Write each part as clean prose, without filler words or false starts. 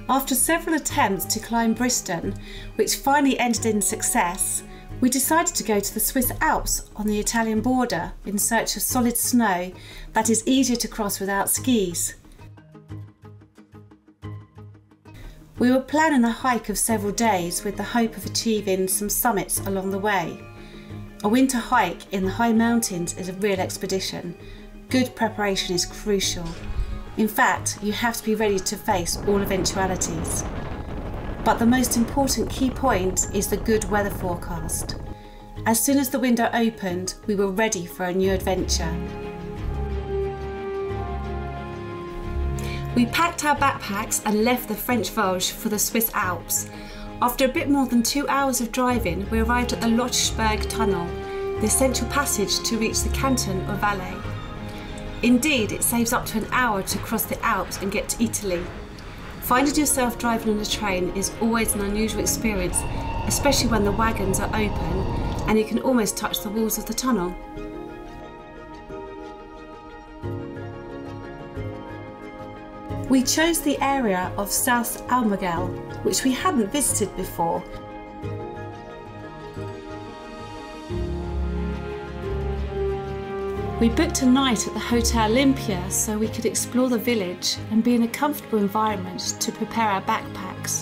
After several attempts to climb Briston, which finally ended in success, we decided to go to the Swiss Alps on the Italian border in search of solid snow that is easier to cross without skis. We were planning a hike of several days with the hope of achieving some summits along the way. A winter hike in the high mountains is a real expedition. Good preparation is crucial. In fact, you have to be ready to face all eventualities. But the most important key point is the good weather forecast. As soon as the window opened, we were ready for a new adventure. We packed our backpacks and left the French Vosges for the Swiss Alps. After a bit more than 2 hours of driving, we arrived at the Lochsberg Tunnel, the essential passage to reach the canton of Valais. Indeed, it saves up to an hour to cross the Alps and get to Italy. Finding yourself driving on a train is always an unusual experience, especially when the wagons are open and you can almost touch the walls of the tunnel. We chose the area of Saas-Almagell, which we hadn't visited before. We booked a night at the Hotel Olympia so we could explore the village and be in a comfortable environment to prepare our backpacks.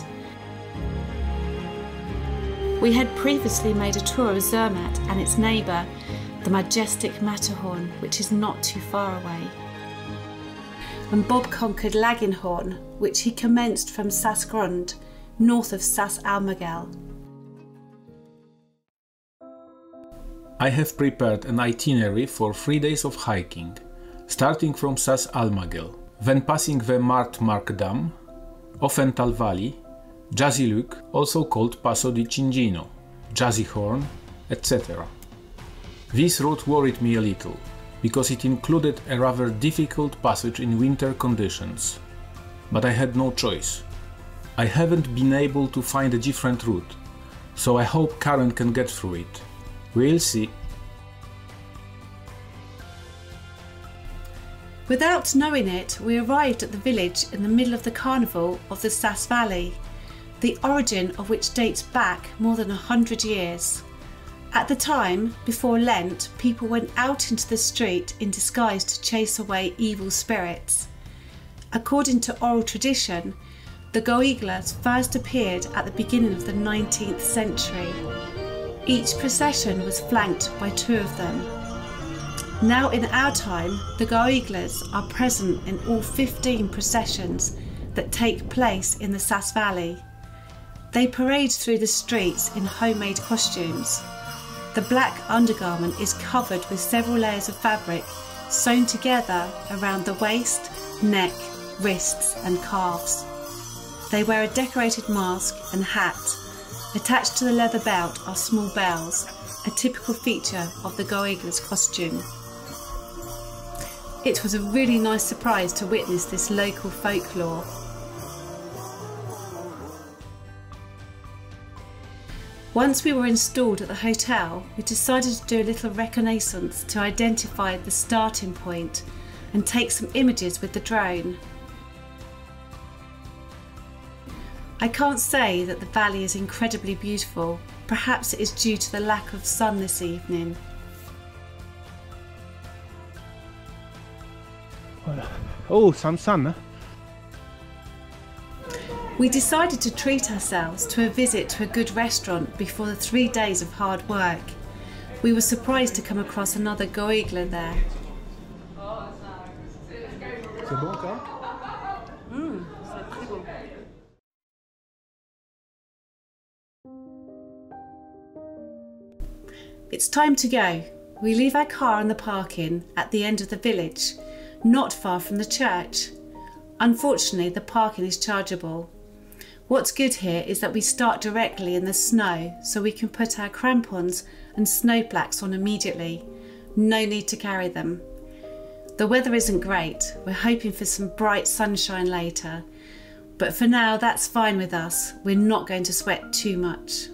We had previously made a tour of Zermatt and its neighbour, the majestic Matterhorn, which is not too far away. And Bob conquered Jazzihorn, which he commenced from Saas-Grund, north of Saas-Almagell. I have prepared an itinerary for 3 days of hiking, starting from Saas-Almagell, then passing the Martmark Dam, Offental Valley, Jazzihorn, also called Passo di Cingino, Jazzihorn, etc. This route worried me a little, because it included a rather difficult passage in winter conditions. But I had no choice. I haven't been able to find a different route, so I hope Karen can get through it. We'll see. Without knowing it, we arrived at the village in the middle of the carnival of the Saas Valley, the origin of which dates back more than 100 years. At the time, before Lent, people went out into the street in disguise to chase away evil spirits. According to oral tradition, the Goiglas first appeared at the beginning of the 19th century. Each procession was flanked by 2 of them. Now in our time, the Goiglas are present in all 15 processions that take place in the Saas Valley. They parade through the streets in homemade costumes. The black undergarment is covered with several layers of fabric sewn together around the waist, neck, wrists and calves. They wear a decorated mask and hat. Attached to the leather belt are small bells, a typical feature of the Goiglas costume. It was a really nice surprise to witness this local folklore. Once we were installed at the hotel, we decided to do a little reconnaissance to identify the starting point and take some images with the drone. I can't say that the valley is incredibly beautiful. Perhaps it is due to the lack of sun this evening. Oh, some sun. We decided to treat ourselves to a visit to a good restaurant before the 3 days of hard work. We were surprised to come across another Goigla there. C'est bon ça? C'est très bon. It's time to go. We leave our car in the parking at the end of the village, not far from the church. Unfortunately, the parking is chargeable. What's good here is that we start directly in the snow, so we can put our crampons and snowblacks on immediately. No need to carry them. The weather isn't great. We're hoping for some bright sunshine later, but for now that's fine with us. We're not going to sweat too much.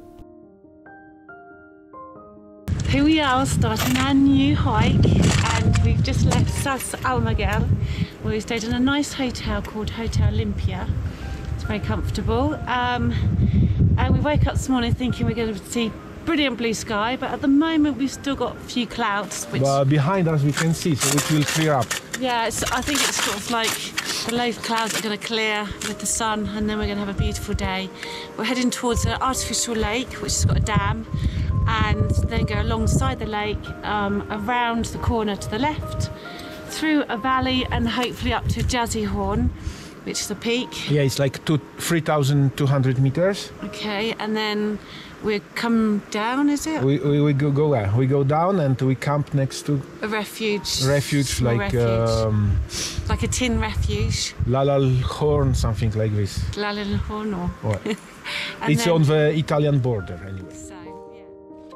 Here we are starting our new hike, and we've just left Saas-Almagell where we stayed in a nice hotel called Hotel Olympia. It's It's very comfortable. And we woke up this morning thinking we're going to see brilliant blue sky, but at the moment we've still got a few clouds. Which, behind us we can see, so it will clear up. yeah, I think it's sort of like the low clouds are going to clear with the sun, and then we're going to have a beautiful day. We're heading towards an artificial lake, which has got a dam, and then go alongside the lake, around the corner to the left, through a valley, and hopefully up to Jazzihorn, which is a peak. Yeah, it's like 3,200 meters. Okay, and then we come down, is it? We go down and we camp next to a refuge. Like like a tin refuge. Stellihorn, something like this. Stellihorn, or Well, it's on the Italian border anyway. So, yeah.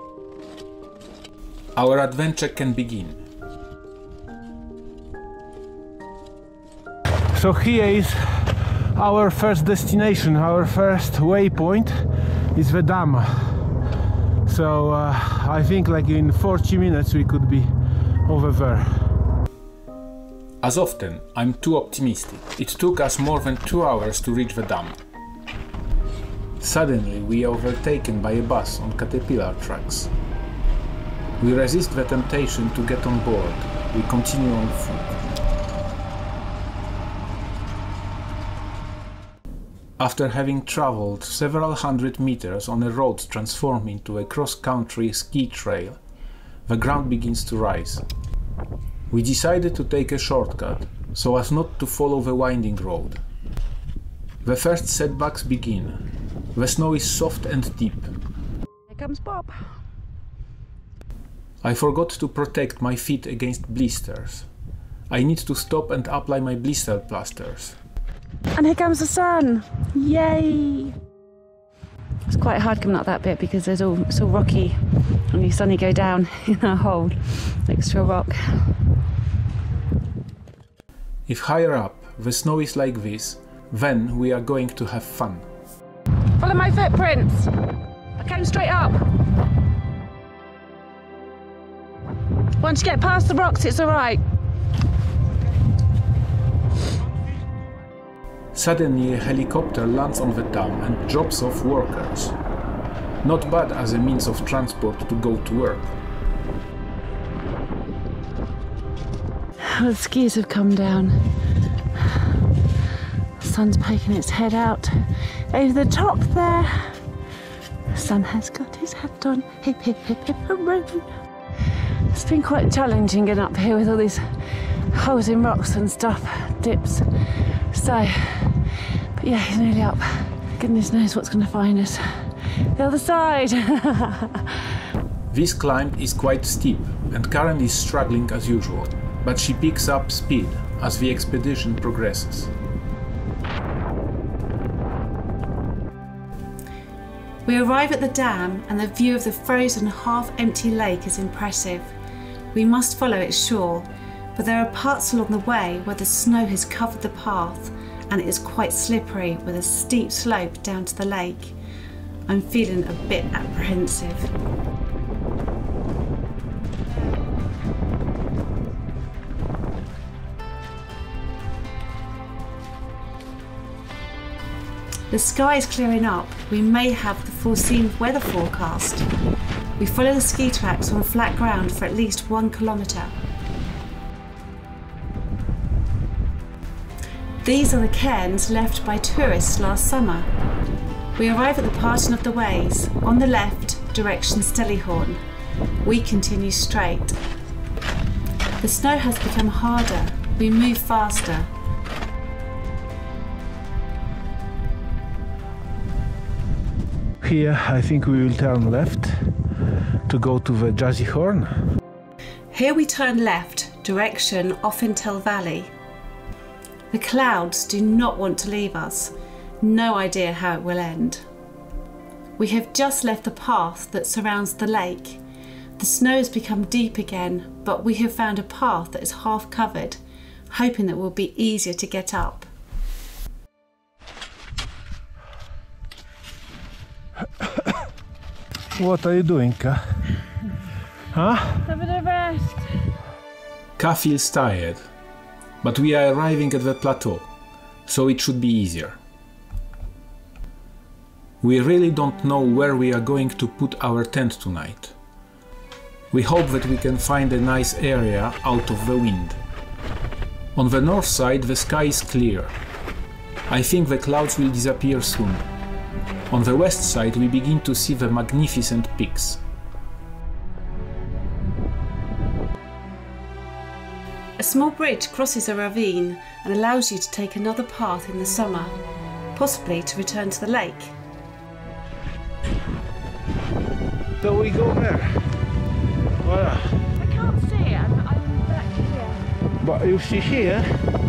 Our adventure can begin. So here is our first destination, our first waypoint is the dam. So I think like in 40 minutes we could be over there. As often, I'm too optimistic. It took us more than 2 hours to reach the dam. Suddenly we are overtaken by a bus on caterpillar tracks. We resist the temptation to get on board. We continue on foot. After having traveled several hundred meters on a road transformed into a cross-country ski trail, the ground begins to rise. We decided to take a shortcut, so as not to follow the winding road. The first setbacks begin. The snow is soft and deep. Here comes Bob. I forgot to protect my feet against blisters. I need to stop and apply my blister plasters. And here comes the sun! Yay! It's quite hard coming up that bit because it's all rocky, and you suddenly go down in a hole next to a rock. If higher up the snow is like this, then we are going to have fun. Follow my footprints! I came straight up! Once you get past the rocks, it's alright. Suddenly a helicopter lands on the dam and drops off workers. Not bad as a means of transport to go to work. The skis have come down. The sun's poking its head out over the top there. The sun has got his hat on. Hip, hip, hip, hip, hooray. It's been quite challenging getting up here with all these holes in rocks and stuff, dips. So, but yeah, he's nearly up. Goodness knows what's going to find us the other side. This climb is quite steep and Karen is struggling as usual, but she picks up speed as the expedition progresses. We arrive at the dam and the view of the frozen half-empty lake is impressive. We must follow its shore, but there are parts along the way where the snow has covered the path and it is quite slippery with a steep slope down to the lake. I'm feeling a bit apprehensive. The sky is clearing up. We may have the foreseen weather forecast. We follow the ski tracks on flat ground for at least 1 kilometre. These are the cairns left by tourists last summer. We arrive at the parting of the ways. On the left, direction Stellihorn. We continue straight. The snow has become harder. We move faster. Here I think we will turn left to go to the Jazzihorn. Here we turn left, direction Offental Valley. The clouds do not want to leave us. No idea how it will end. We have just left the path that surrounds the lake. The snow has become deep again, but we have found a path that is half covered, hoping that it will be easier to get up. What are you doing, Ka? Huh? Having a rest. Ka feels tired, but we are arriving at the plateau, so it should be easier. We really don't know where we are going to put our tent tonight. We hope that we can find a nice area out of the wind. On the north side the sky is clear. I think the clouds will disappear soon. On the west side we begin to see the magnificent peaks. A small bridge crosses a ravine and allows you to take another path in the summer, possibly to return to the lake. So we go there. Voila. I can't see it, I'm back here. But you see here,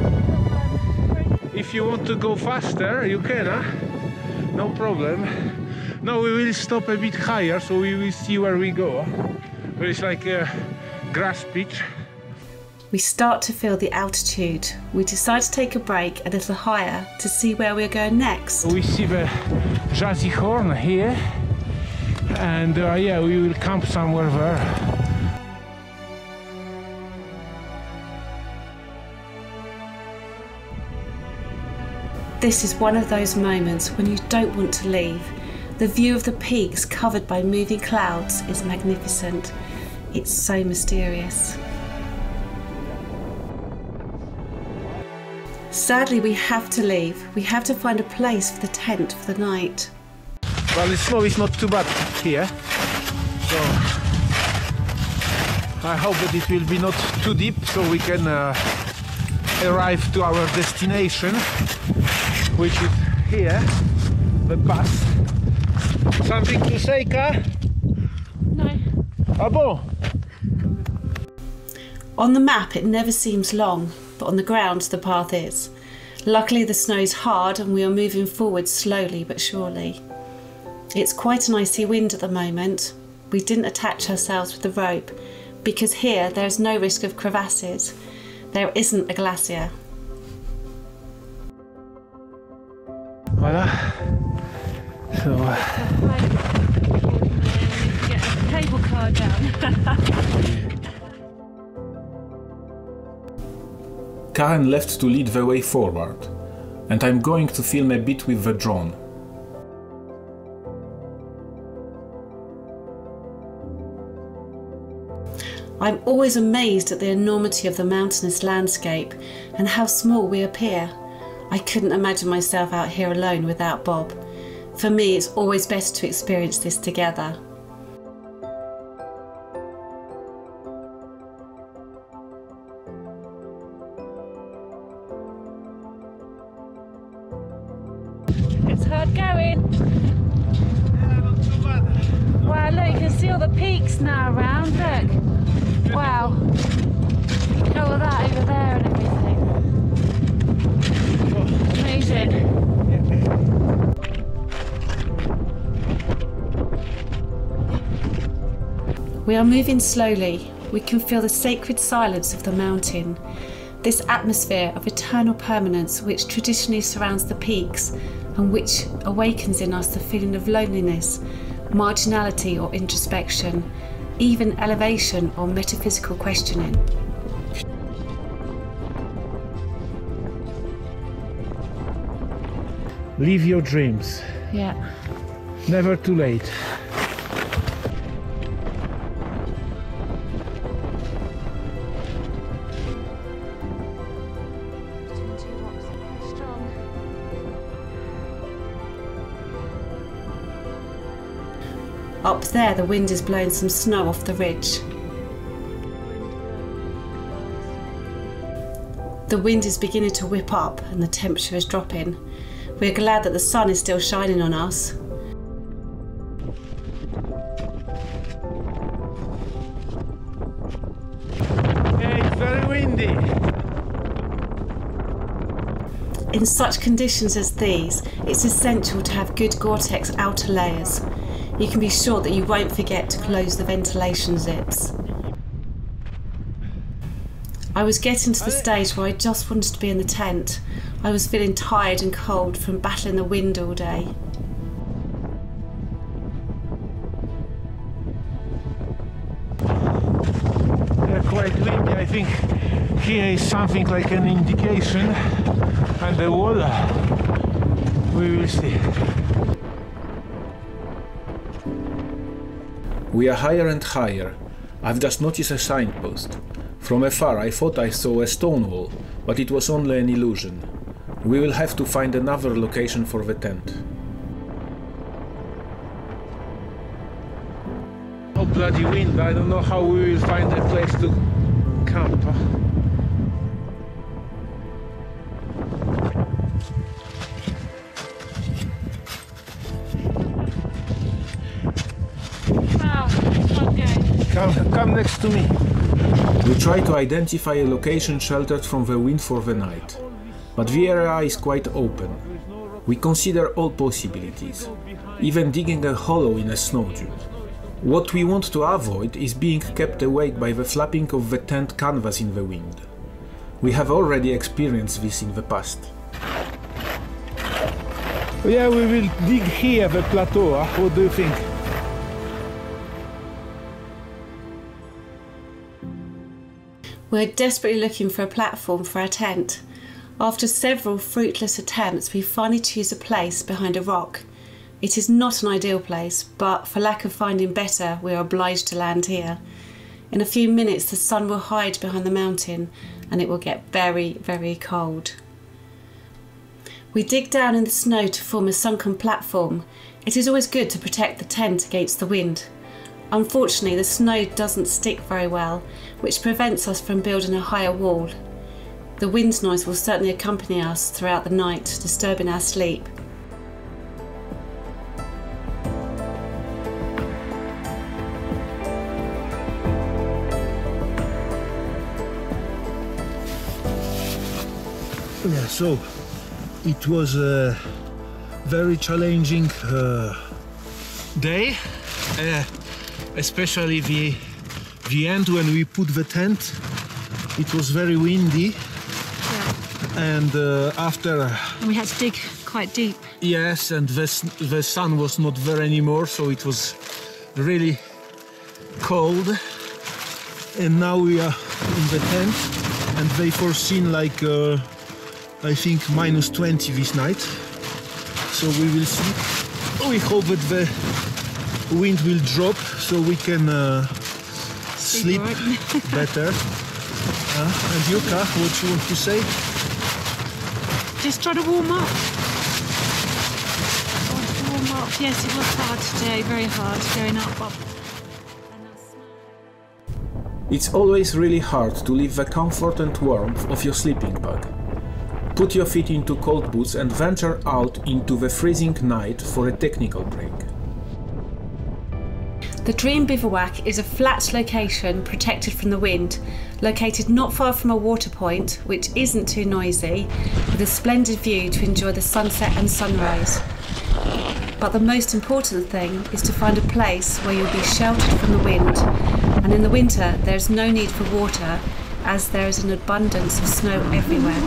if you want to go faster, you can, huh? No problem. Now we will stop a bit higher, so we will see where we go. There is like a grass pitch. We start to feel the altitude. We decide to take a break a little higher to see where we're going next. We see the Jazzihorn here, and yeah, we will camp somewhere there. This is one of those moments when you don't want to leave. The view of the peaks covered by moving clouds is magnificent. It's so mysterious. Sadly, we have to leave. We have to find a place for the tent for the night. Well, the snow is not too bad here, so I hope that it will be not too deep, so we can arrive to our destination, which is here, the bus. Something to say, Ka? No. Ah bon? On the map it never seems long, but on the ground the path is. Luckily the snow is hard and we are moving forward slowly but surely. It's quite an icy wind at the moment. We didn't attach ourselves with the rope because here there is no risk of crevasses. There isn't a glacier. Voila. So Get a cable car down. Karen left to lead the way forward, and I'm going to film a bit with the drone. I'm always amazed at the enormity of the mountainous landscape and how small we appear. I couldn't imagine myself out here alone without Bob. For me, it's always best to experience this together. It's hard going. yeah, not too bad. Wow, look, you can see all the peaks now around, look. Wow. Look at all that over there and everything. Amazing. We are moving slowly. We can feel the sacred silence of the mountain. This atmosphere of eternal permanence which traditionally surrounds the peaks and which awakens in us the feeling of loneliness, marginality or introspection, even elevation or metaphysical questioning. Live your dreams. Yeah. Never too late. Up there the wind is blowing some snow off the ridge. The wind is beginning to whip up and the temperature is dropping. We're glad that the sun is still shining on us. Yeah, it's very windy. In such conditions as these, it's essential to have good Gore-Tex outer layers. You can be sure that you won't forget to close the ventilation zips. I was getting to the stage where I just wanted to be in the tent. I was feeling tired and cold from battling the wind all day. They're quite windy. I think here is something like an indication, and the wall, we will see. We are higher and higher. I've just noticed a signpost. From afar I thought I saw a stone wall, but it was only an illusion. We will have to find another location for the tent. Oh, bloody wind. I don't know how we will find a place to camp. Come next to me. We try to identify a location sheltered from the wind for the night, but the area is quite open. We consider all possibilities, even digging a hollow in a snow dune. What we want to avoid is being kept awake by the flapping of the tent canvas in the wind. We have already experienced this in the past. Yeah, we will dig here the plateau. What do you think? We're desperately looking for a platform for our tent. After several fruitless attempts, we finally choose a place behind a rock. It is not an ideal place, but for lack of finding better, we are obliged to land here. In a few minutes, the sun will hide behind the mountain and it will get very, very cold. We dig down in the snow to form a sunken platform. It is always good to protect the tent against the wind. Unfortunately, the snow doesn't stick very well, which prevents us from building a higher wall. The wind noise will certainly accompany us throughout the night, disturbing our sleep. Yeah, so it was a very challenging day. Especially the end when we put the tent. It was very windy. Yeah. And after... And we had to dig quite deep. Yes, and the sun was not there anymore, so it was really cold. And now we are in the tent, and they foreseen like, I think, -20 this night. So we will see. We hope that the wind will drop so we can sleep better. And Yuka, what you want to say? Just try to warm up. Warm up. Yes, it was hard today, very hard going up. It's always really hard to leave the comfort and warmth of your sleeping bag. Put your feet into cold boots and venture out into the freezing night for a technical break. The Dream Bivouac is a flat location protected from the wind, located not far from a water point, which isn't too noisy, with a splendid view to enjoy the sunset and sunrise. But the most important thing is to find a place where you'll be sheltered from the wind, and in the winter there is no need for water, as there is an abundance of snow everywhere.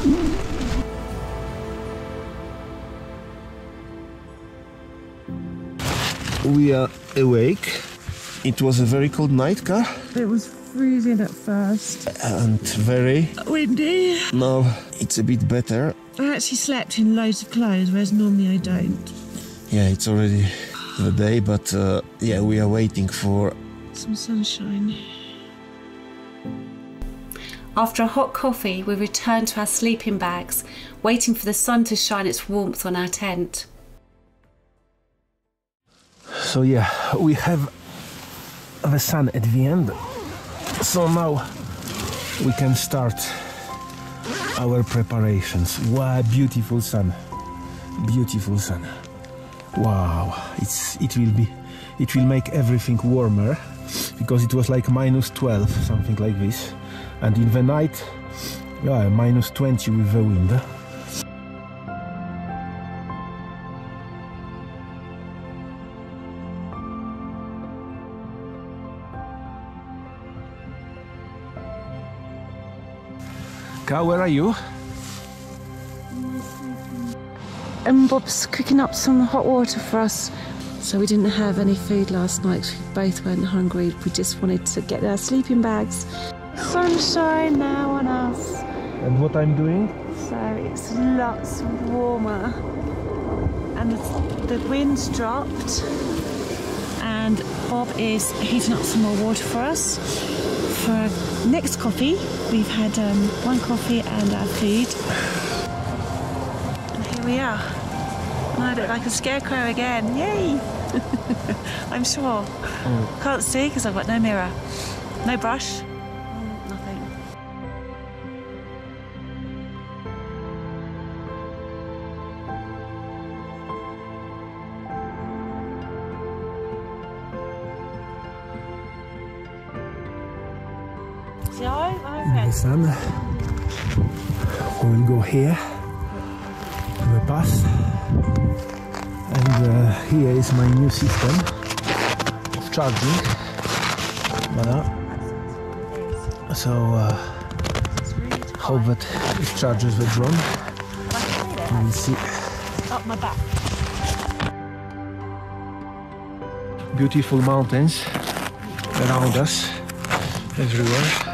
We are awake. It was a very cold night, Ka? It was freezing at first. And very windy. Now it's a bit better. I actually slept in loads of clothes, whereas normally I don't. Yeah, it's already the day, but yeah, we are waiting for some sunshine. After a hot coffee, we return to our sleeping bags, waiting for the sun to shine its warmth on our tent. So yeah, we have the sun at the end. So now we can start our preparations. Wow, beautiful sun. Beautiful sun. Wow, it will make everything warmer, because it was like -12, something like this. And in the night, yeah, -20 with the wind. Ka, where are you? And Bob's cooking up some hot water for us. So we didn't have any food last night. We both weren't hungry. We just wanted to get our sleeping bags. Sunshine now on us. And what I'm doing? So it's lots warmer. And the wind's dropped. And Bob is heating up some more water for us. For next coffee, we've had one coffee and our food. And here we are. And I look like a scarecrow again. Yay! I'm sure. Can't see because I've got no mirror. No brush. Nothing. In the sun. We will go here to the pass, and here is my new system of charging. Voilà. So hope that it charges the drone. We will see. Up my back. Beautiful mountains around us, everywhere.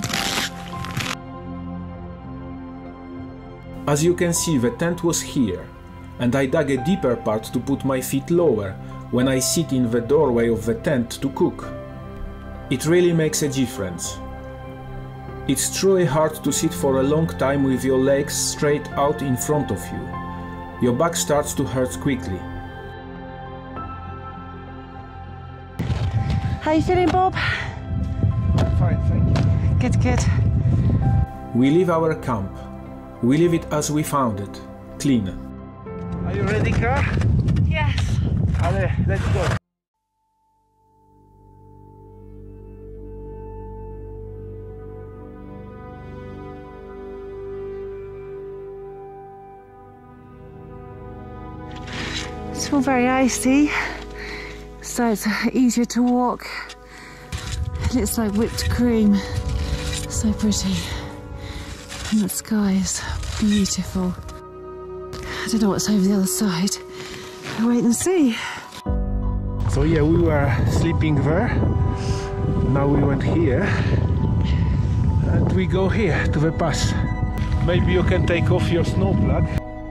As you can see, the tent was here, and I dug a deeper part to put my feet lower when I sit in the doorway of the tent to cook. It really makes a difference. It's truly hard to sit for a long time with your legs straight out in front of you. Your back starts to hurt quickly. How you feeling, Bob? Fine, thank you. Good, good. We leave our camp. We leave it as we found it, clean. Are you ready, car? Yes. Allez, let's go. It's all very icy, so it's easier to walk. It looks like whipped cream. So pretty. And the sky is beautiful. I don't know what's over the other side. I'll wait and see. So yeah, we were sleeping there. Now we went here. And we go here to the pass. Maybe you can take off your snow plug.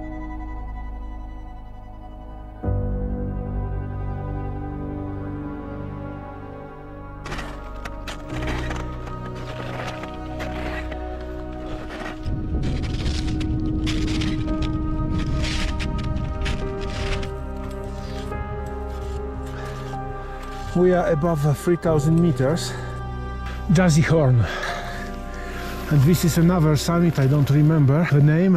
We are above 3,000 meters. Jazzihorn. And this is another summit, I don't remember the name.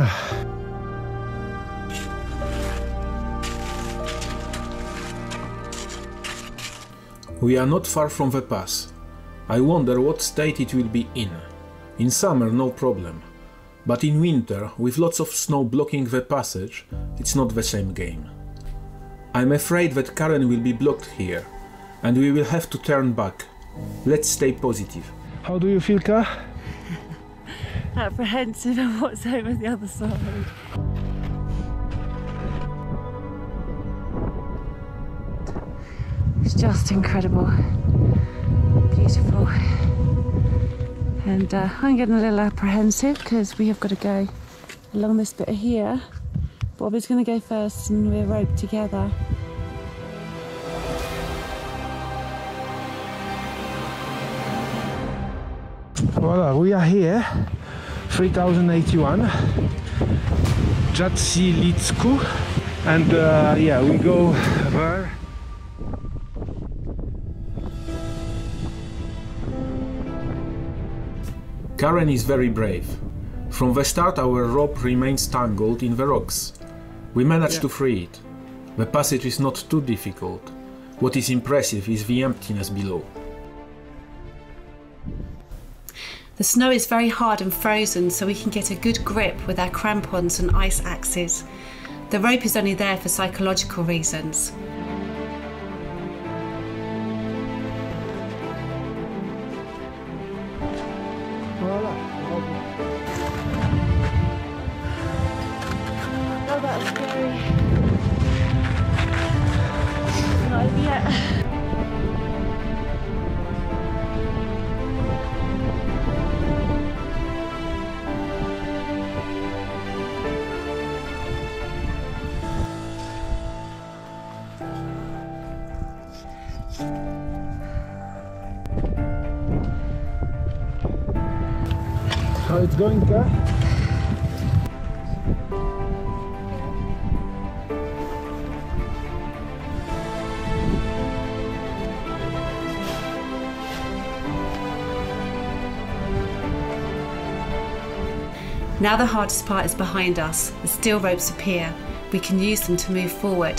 We are not far from the pass. I wonder what state it will be in. In summer, no problem. But in winter, with lots of snow blocking the passage, it's not the same game. I'm afraid that Karen will be blocked here, and we will have to turn back. Let's stay positive. How do you feel, Ka? Apprehensive of what's over the other side. It's just incredible. Beautiful. And I'm getting a little apprehensive because we have got to go along this bit here. Bob is going to go first and we're roped together. Voila, we are here, 3081, Jazzihorn, and yeah, we go there. Karen is very brave. From the start our rope remains tangled in the rocks. We managed to free it. The passage is not too difficult. What is impressive is the emptiness below. The snow is very hard and frozen, so we can get a good grip with our crampons and ice axes. The rope is only there for psychological reasons. Oh, that was scary. Not over yet. How it's going, Ka? Now the hardest part is behind us. The steel ropes appear. We can use them to move forward.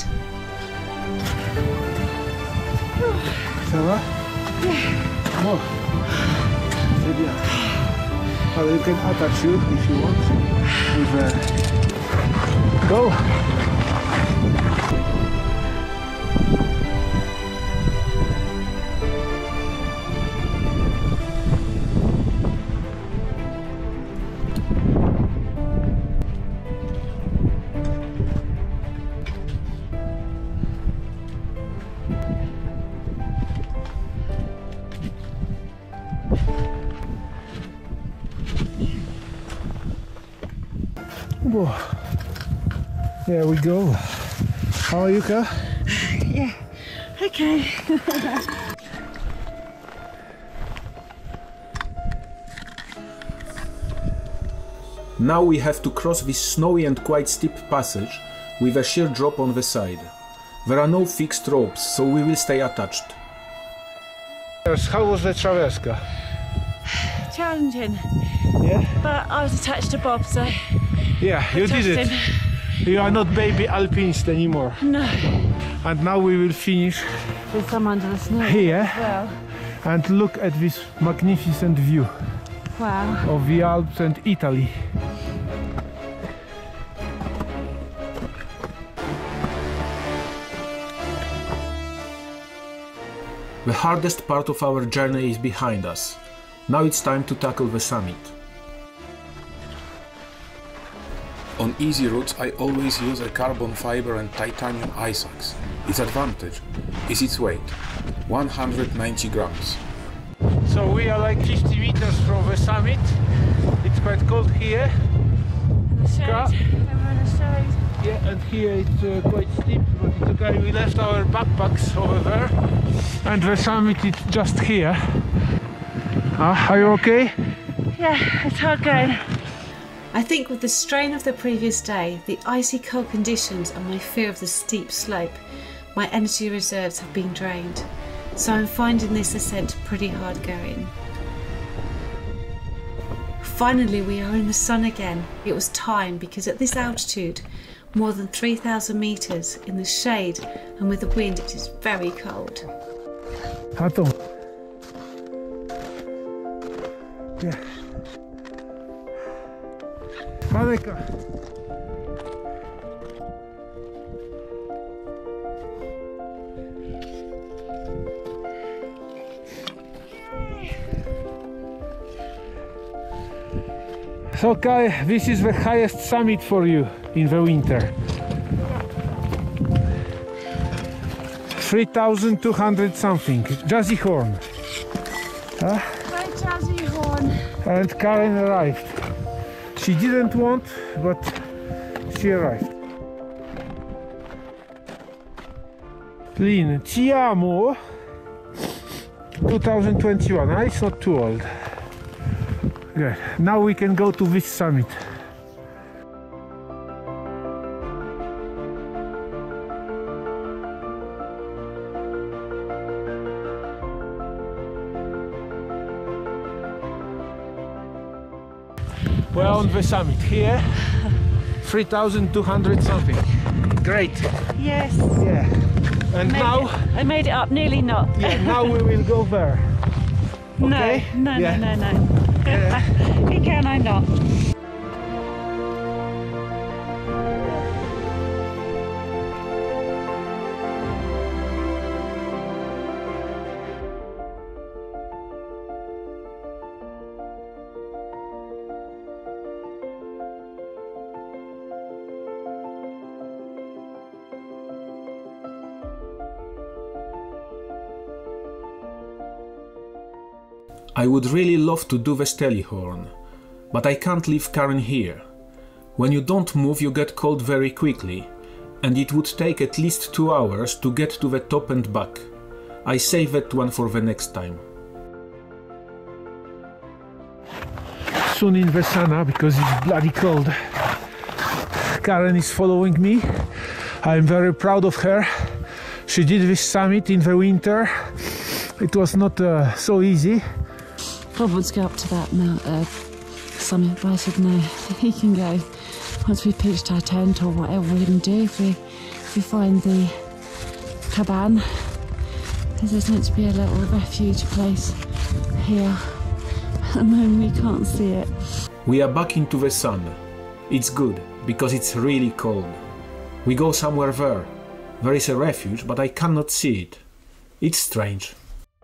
Ça va? Bon. C'est bien. Well, you can attach you if you want. With go. Whoa. There we go. How are you, Ka? Yeah, okay. Now we have to cross this snowy and quite steep passage with a sheer drop on the side. There are no fixed ropes, so we will stay attached. How was the traverse, Ka? Challenging. Yeah? But I was attached to Bob, so... Yeah, you did it. You are not baby alpinist anymore. No. And now we will finish With some under the snow here as well. and look at this magnificent view Wow. of the Alps and Italy. The hardest part of our journey is behind us. Now it's time to tackle the summit. On easy routes I always use a carbon fiber and titanium ice axe. Its advantage is its weight, 190 grams. So we are like 50 meters from the summit. It's quite cold here. In the shade. Ka? We're in the shade. Yeah, and here it's quite steep, but it's okay. We left our backpacks over there. And the summit is just here. Are you okay? Yeah, it's hard going. I think with the strain of the previous day, the icy cold conditions and my fear of the steep slope, my energy reserves have been drained. So I'm finding this ascent pretty hard going. Finally we are in the sun again. It was time, because at this altitude, more than 3,000 meters in the shade and with the wind, it is very cold. Atom. Yeah. Maleka. So Kai, this is the highest summit for you in the winter. 3,200 something. Jazzihorn. Hi, Jazzihorn. And Karen arrived. She didn't want, but she arrived. Lynn, ti amo. 2021. It's not too old. Good. Now we can go to this summit. We're on the summit here. 3,200 something. Great. Yes. Yeah. And now I made it up, nearly not. yeah, now we will go there. Okay? No, Yeah. no. You can, I'm not. I would really love to do the Stellihorn, but I can't leave Karen here. When you don't move you get cold very quickly, and it would take at least 2 hours to get to the top and back. I save that one for the next time. soon in the sauna because it's bloody cold. Karen is following me. I'm very proud of her. She did this summit in the winter. It was not so easy. Bob wants to go up to that summit, but I said no, he can go once we pitched our tent or whatever we're going to do if we find the cabin, because there's meant to be a little refuge place here. At the moment we can't see it. We are back into the sun. It's good, because it's really cold. We go somewhere there. There is a refuge, but I cannot see it. It's strange.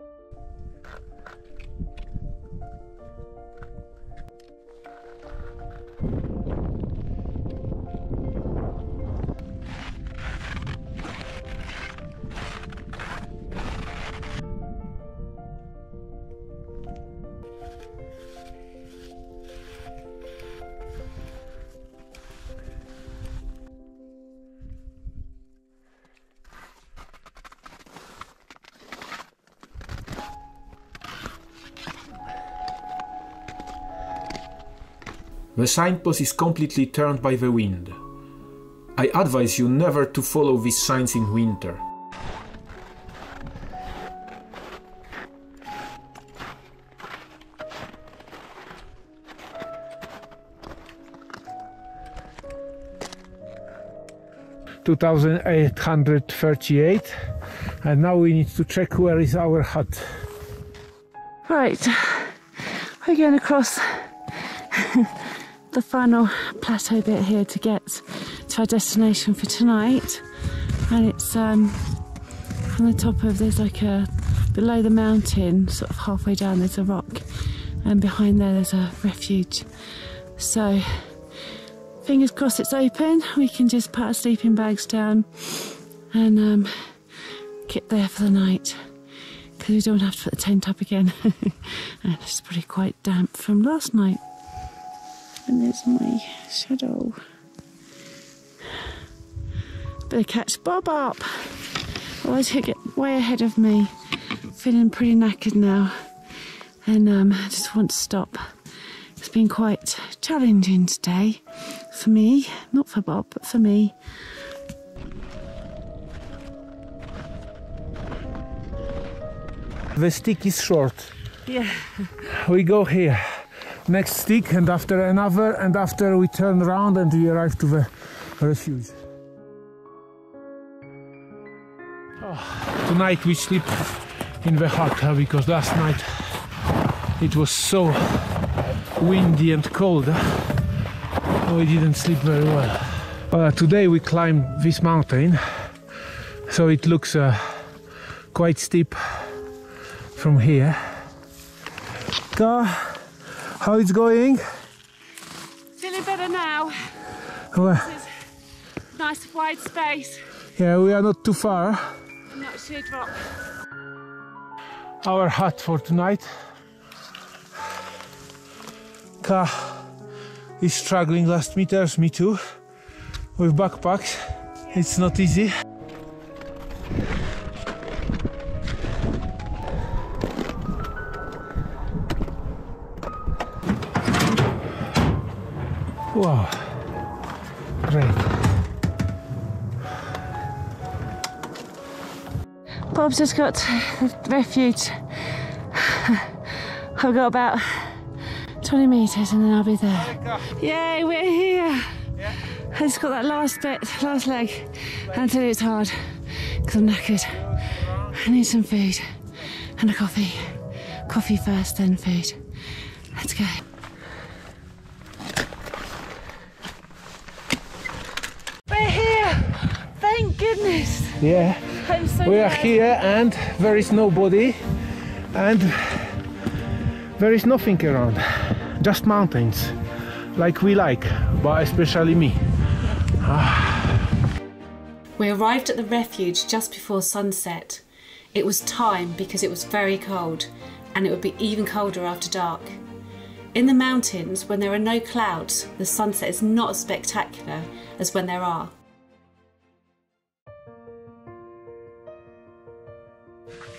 The signpost is completely turned by the wind. I advise you never to follow these signs in winter. (2,838), and now we need to check where is our hut. Right, we're going across the final plateau bit here to get to our destination for tonight, and it's on the top of, there's like a, below the mountain, sort of halfway down there's a rock, and behind there's a refuge. So fingers crossed it's open, we can just put our sleeping bags down and get there for the night, because we don't have to put the tent up again. And it's probably quite damp from last night. And there's my shadow. Better catch Bob up, otherwise he'll get way ahead of me. Feeling pretty knackered now, and I just want to stop. It's been quite challenging today for me, not for Bob, but for me. The stick is short. Yeah. We go here. Next stick, and after another, and after we turn around and we arrive to the refuge. Tonight we sleep in the hut because last night it was so windy and cold. We didn't sleep very well. Today we climbed this mountain, so it looks quite steep from here. How it's going? Feeling better now. Well, This is nice wide space. yeah, we are not too far. Not sheer drop. Our hut for tonight. Ka is struggling last meters, me too, with backpacks. It's not easy. Wow, great. Bob's just got the refuge. I've got about 20 metres and then I'll be there. Yay, we're here! Yeah. I just got that last bit, last leg, until it's hard, because I'm knackered. I need some food and a coffee. Coffee first, then food. Let's go. We're here! Thank goodness! Yeah, I'm so we are glad. here and there is nobody and there is nothing around, just mountains, like we like, but especially me. We arrived at the refuge just before sunset. It was time because it was very cold, and it would be even colder after dark. In the mountains, when there are no clouds, the sunset is not as spectacular as when there are.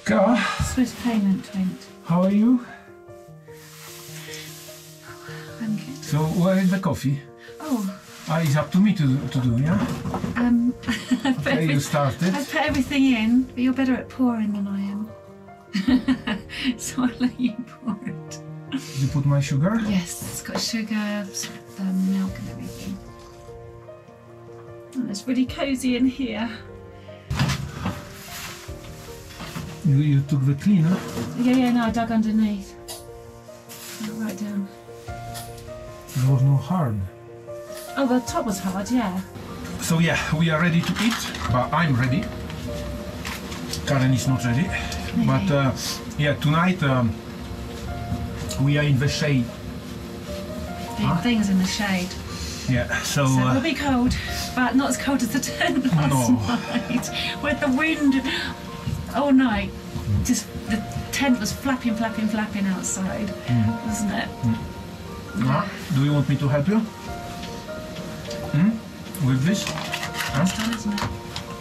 Ka, Swiss payment went. how are you? I'm So where is the coffee? Oh. It's up to me to do, yeah? Okay, you started. I put everything in, but you're better at pouring than I am. So I'll let you pour it. Did you put my sugar? Yes, it's got sugar, milk and everything. Oh, it's really cosy in here. You took the cleaner? Yeah, no, I dug underneath. Right down. There was no hard. Oh, the top was hard, yeah. So yeah, we are ready to eat, but I'm ready. Karen is not ready. Okay. But yeah, tonight we are in the shade. Things in the shade. Yeah, so it'll be cold, but not as cold as the tent last night. With the wind all night. Just the tent was flapping outside, wasn't it? Do you want me to help you? With this? It's done, isn't it?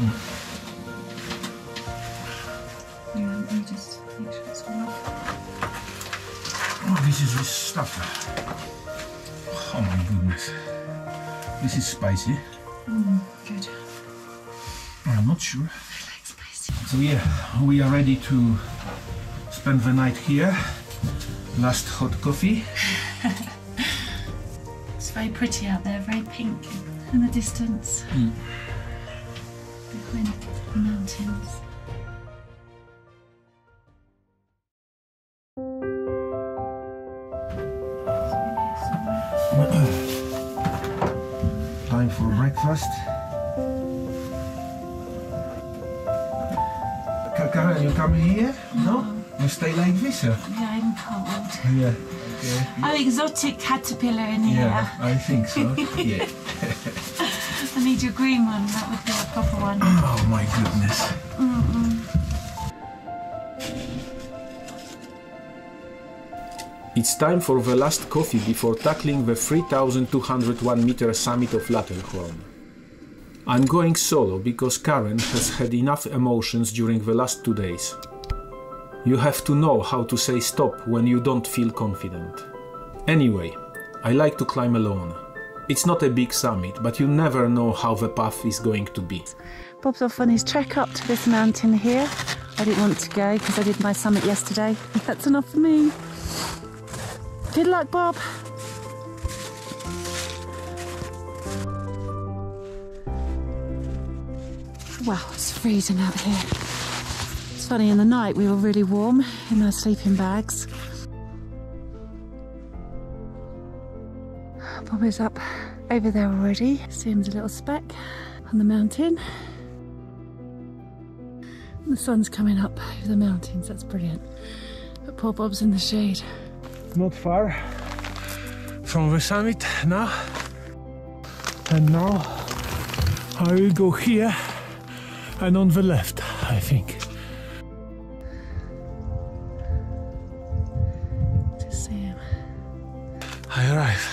Yeah, let me just make sure it's all off. Oh, this is this stuff. Oh my goodness. This is spicy. Good. I'm not sure. I like spicy. So yeah, we are ready to spend the night here. Last hot coffee. It's very pretty out there, very pink in the distance. Behind the mountains. Time for breakfast. Karen, you come here? No? You stay like this? Yeah, I'm cold. Yeah. Okay. Oh, exotic caterpillar in here. Yeah, I think so. Yeah. I need your green one, that would be a proper one. Oh my goodness. It's time for the last coffee before tackling the 3,201 meter summit of Stellihorn. I'm going solo because Karen has had enough emotions during the last 2 days. You have to know how to say stop when you don't feel confident. Anyway, I like to climb alone. It's not a big summit, but you never know how the path is going to be. Bob's off on his trek up to this mountain here. I didn't want to go because I did my summit yesterday. That's enough for me. Good luck, Bob. Wow, it's freezing out here. It's funny, in the night we were really warm in our sleeping bags. Bob is up over there already. Seems a little speck on the mountain. And the sun's coming up over the mountains, that's brilliant. But poor Bob's in the shade. Not far from the summit now. And now I will go here and on the left, I think. Just see him. I arrive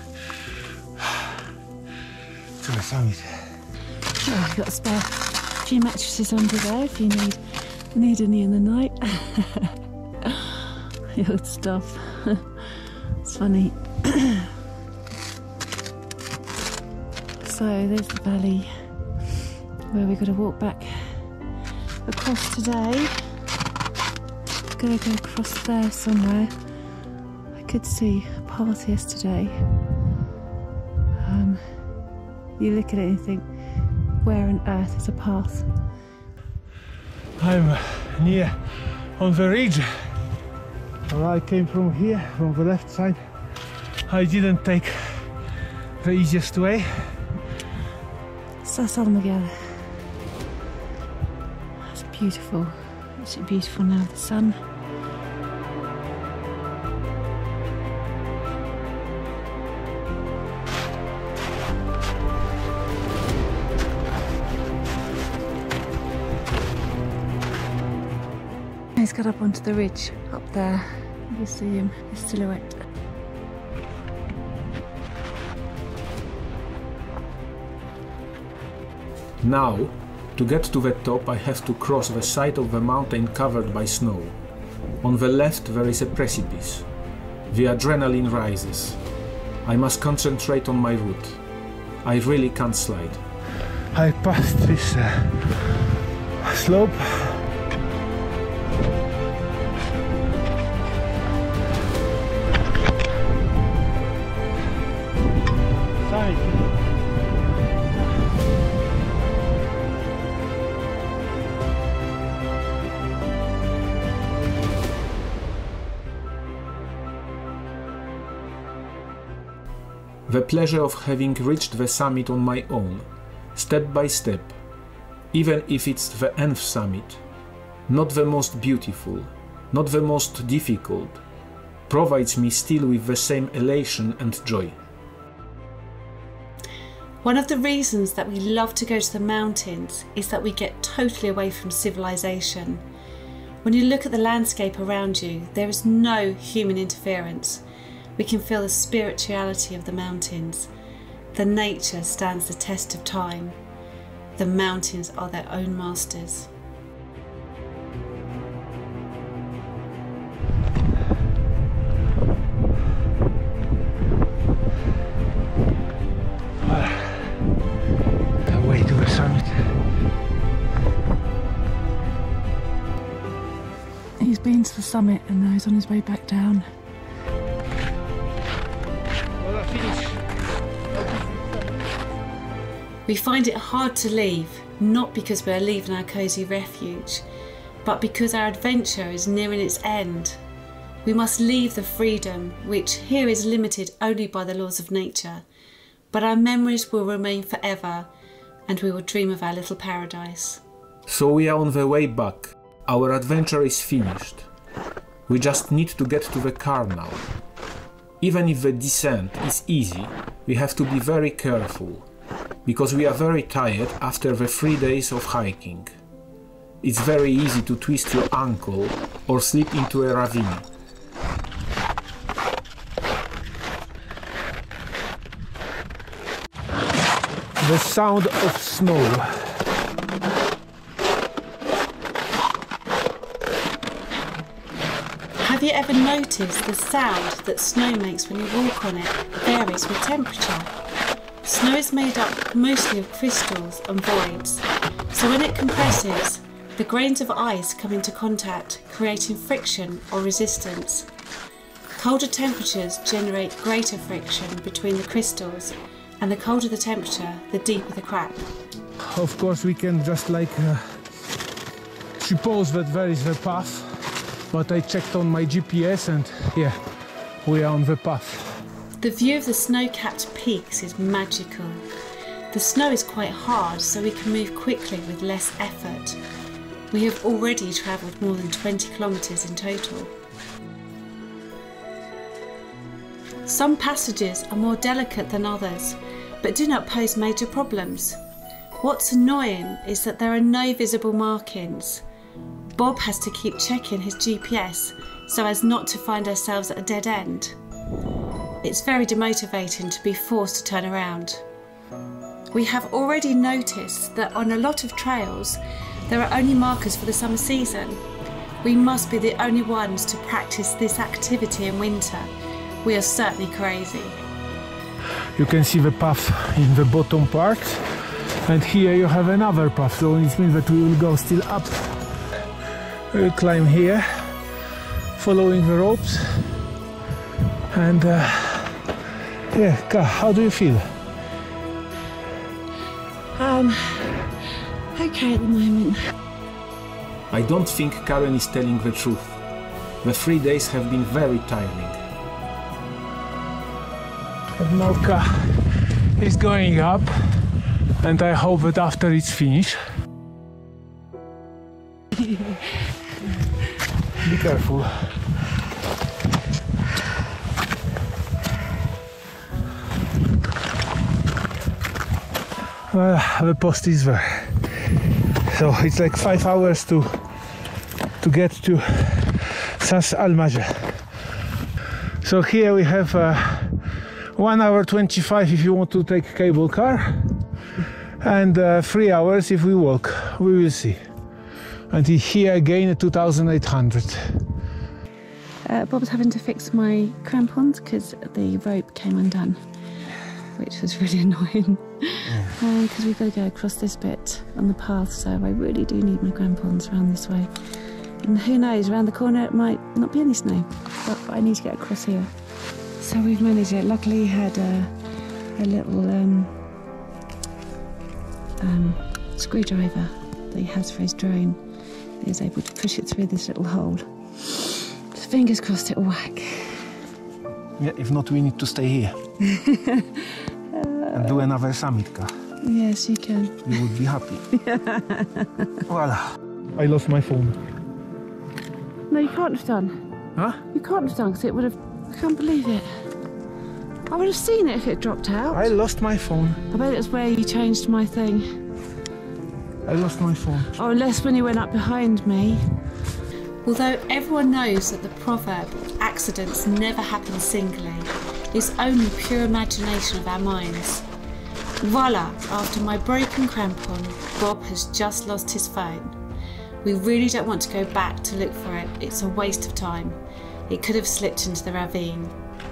to the summit. Oh, I've got a spare few mattresses under there if you need any in the night. Good stuff. It's funny. So there's the valley where we've got to walk back across today. Gonna go across there somewhere. I could see a path yesterday. You look at it and think, where on earth is a path? I'm near on the ridge. I came from here, from the left side. I didn't take the easiest way. Saas-Almagell. It's beautiful. Actually beautiful now, the sun. He's got up onto the ridge up there. You see him, his silhouette. Now, to get to the top I have to cross the side of the mountain covered by snow. On the left there is a precipice. The adrenaline rises. I must concentrate on my route. I really can't slide. I passed this slope. The pleasure of having reached the summit on my own, step by step, even if it's the nth summit, not the most beautiful, not the most difficult, provides me still with the same elation and joy. One of the reasons that we love to go to the mountains is that we get totally away from civilization. When you look at the landscape around you, there is no human interference. We can feel the spirituality of the mountains. The nature stands the test of time. The mountains are their own masters. The way to the summit. He's been to the summit and now he's on his way back down. We find it hard to leave, not because we're leaving our cosy refuge, but because our adventure is nearing its end. We must leave the freedom, which here is limited only by the laws of nature, but our memories will remain forever, and we will dream of our little paradise. So we are on the way back. Our adventure is finished. We just need to get to the car now. Even if the descent is easy, we have to be very careful, because we are very tired after the 3 days of hiking. It's very easy to twist your ankle or slip into a ravine. The sound of snow. Have you ever noticed the sound that snow makes when you walk on it varies with temperature? Snow is made up mostly of crystals and voids, so when it compresses, the grains of ice come into contact, creating friction or resistance. Colder temperatures generate greater friction between the crystals, and the colder the temperature, the deeper the crack. Of course, we can just suppose that there is the path, but I checked on my GPS and yeah, we are on the path. The view of the snow-capped peaks is magical. The snow is quite hard, so we can move quickly with less effort. We have already travelled more than 20 kilometres in total. Some passages are more delicate than others, but do not pose major problems. What's annoying is that there are no visible markings. Bob has to keep checking his GPS so as not to find ourselves at a dead end. It's very demotivating to be forced to turn around. We have already noticed that on a lot of trails, there are only markers for the summer season. We must be the only ones to practice this activity in winter. We are certainly crazy. You can see the path in the bottom part, and here you have another path, so it means that we will go still up. We'll climb here, following the ropes, and yeah, how do you feel? Okay at the moment. I don't think Karen is telling the truth. The 3 days have been very tiring. And now Ka is going up, and I hope that after it's finished. Be careful. The post is there. So it's like 5 hours to get to Saas-Almagell. So here we have 1 hour 25 if you want to take cable car, and 3 hours if we walk. We will see. And here again 2,800. Bob's having to fix my crampons because the rope came undone, which was really annoying. Because we've got to go across this bit on the path, so I really do need my crampons around this way. And who knows, around the corner it might not be any snow, but I need to get across here. So we've managed it. Luckily he had a little screwdriver that he has for his drone. He was able to push it through this little hole. So fingers crossed it'll work. Yeah, if not, we need to stay here and do another summit car. Yes, you can. You would be happy. Voila. I lost my phone. No, you can't have done. Huh? You can't have done, because it would have... I can't believe it. I would have seen it if it dropped out. I lost my phone. I bet it's where you changed my thing. I lost my phone. Oh, unless when you went up behind me. Although everyone knows that the proverb accidents never happen singly, it's only pure imagination of our minds. Voila! After my broken crampon, Bob has just lost his phone. We really don't want to go back to look for it. It's a waste of time. It could have slipped into the ravine.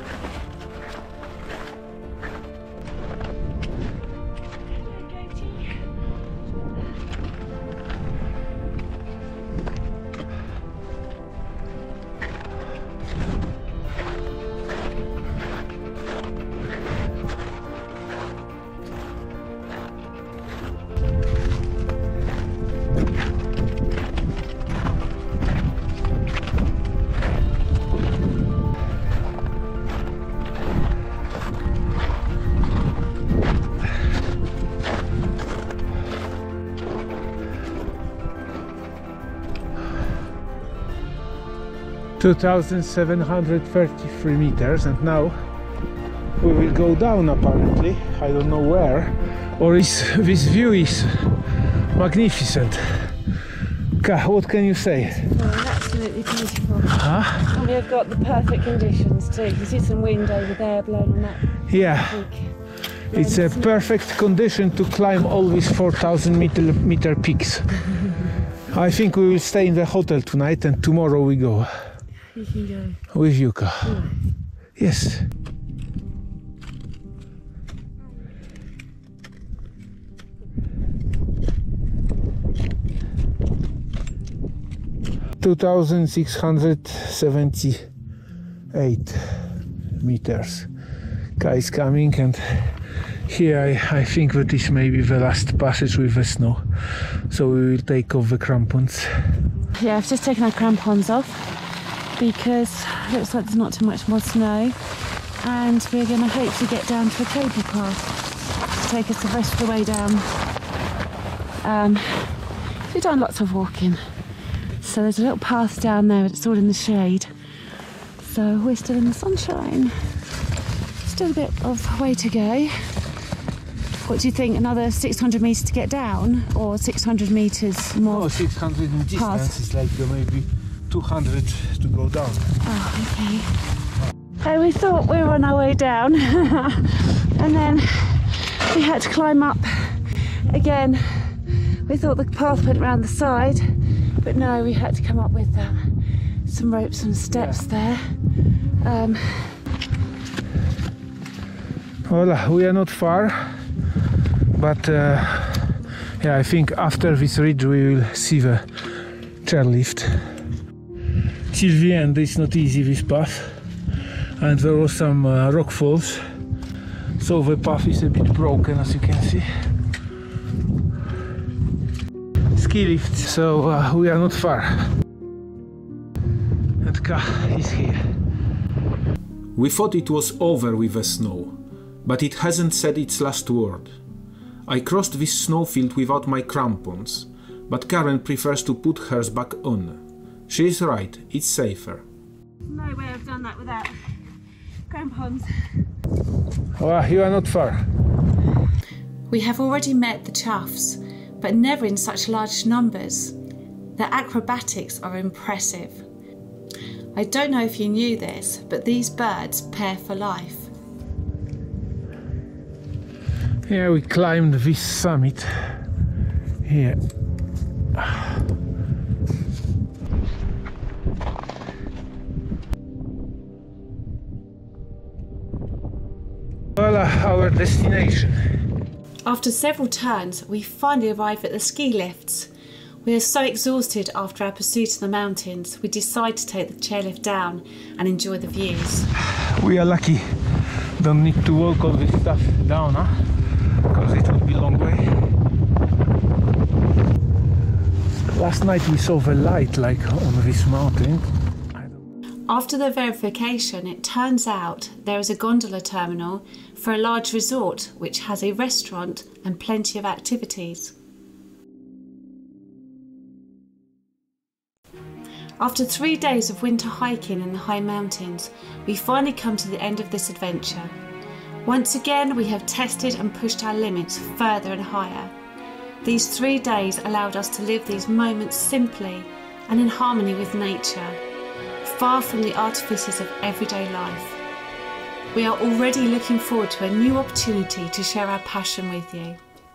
2,733 meters, and now we will go down apparently. I don't know where. Or this view is magnificent. What can you say? Oh, absolutely beautiful. Huh? And we have got the perfect conditions too. You see some wind over there blowing on that. Yeah. It's a perfect condition to climb all these 4,000 meter peaks. I think we will stay in the hotel tonight, and tomorrow we go. You can go. With Yuka. Yeah. Yes. (2,678 meters. Guys coming, and here I think that this may be the last passage with the snow, so we will take off the crampons. Yeah, I've just taken our crampons off because it looks like there's not too much more snow, and we're going to hopefully get down to a cable path to take us the rest of the way down. We've done lots of walking, so there's a little path down there, but it's all in the shade, so we're still in the sunshine. Still a bit of way to go. What do you think, another 600 metres to get down, or 600 metres more? Oh, 600 in distance is like maybe 200 to go down. Oh, okay. And we thought we were on our way down, and then we had to climb up again. We thought the path went round the side, but no, we had to come up with some ropes and steps there. Well, we are not far, but yeah, I think after this ridge we will see the chairlift. Till the end it's not easy, this path, and there was some rock falls, so the path is a bit broken, as you can see. Ski lift, so we are not far, and Ka is here. We thought it was over with the snow, but it hasn't said its last word. I crossed this snowfield without my crampons, but Karen prefers to put hers back on. She is right, it's safer. No way I've done that without crampons. Oh, you are not far. We have already met the choughs, but never in such large numbers. Their acrobatics are impressive. I don't know if you knew this, but these birds pair for life. Yeah, we climbed this summit here. our destination. After several turns, we finally arrive at the ski lifts. We are so exhausted after our pursuit of the mountains, we decide to take the chairlift down and enjoy the views. We are lucky, don't need to walk all this stuff down, because it would be a long way. Last night we saw the light like on this mountain. After the verification, it turns out there is a gondola terminal for a large resort which has a restaurant and plenty of activities. After 3 days of winter hiking in the high mountains, we finally come to the end of this adventure. Once again, we have tested and pushed our limits further and higher. These 3 days allowed us to live these moments simply and in harmony with nature, far from the artifices of everyday life. We are already looking forward to a new opportunity to share our passion with you.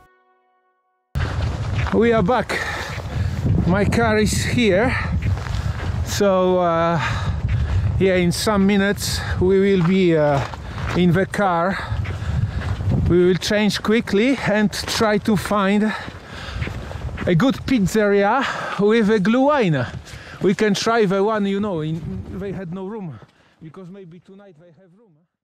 We are back. My car is here. So yeah, in some minutes we will be in the car. We will change quickly and try to find a good pizzeria with a glue wine. We can try the one, you know, they had no room, because maybe tonight they have room.